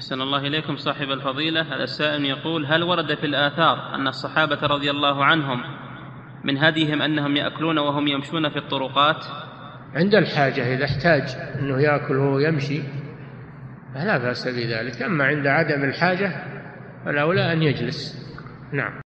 أحسن الله إليكم صاحب الفضيلة. هذا السائل يقول: هل ورد في الآثار أن الصحابة رضي الله عنهم من هديهم أنهم يأكلون وهم يمشون في الطرقات؟ عند الحاجة، إذا احتاج أنه يأكل وهو يمشي فلا بأس بذلك، أما عند عدم الحاجة فالأولى أن يجلس. نعم.